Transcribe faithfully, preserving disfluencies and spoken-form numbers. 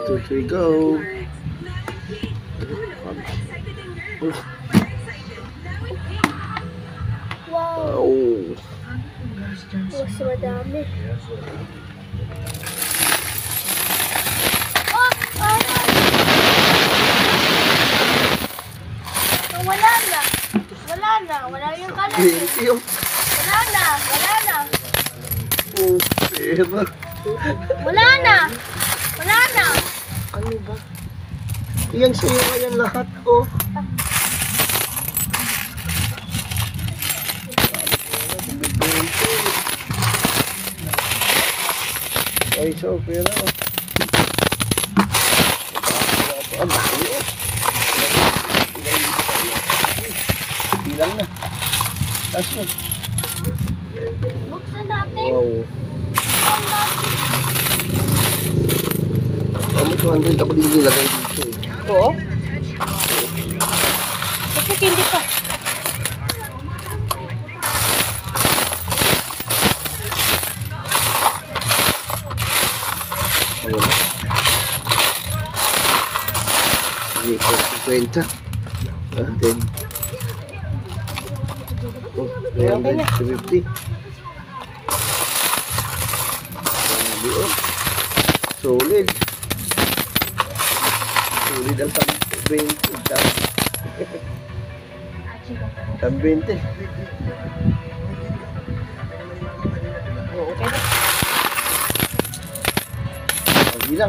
two, three, go. Wow. Oh. Mas madami. Oh! Ano? Oh, wala na. Wala na. Wala yung kalat. Thank you. Wala na. Wala na. Oh, pera. Wala na. Wala na. Ano ba? Yan sa'yo ngayon lahat, oh. Ay, so, pera. Ang dami, oh. Bilang na. Taas mo. Buksan natin. Wow. Ano two hundred ako din nilagay dito, eh. Oo? Bakit hindi pa? Ayun. Sige, fifty. Ah, then. Oh, three hundred fifty. Sabi, oh. Solid. Solid ang twenty. twenty. Oo, okay na. Ang bilang.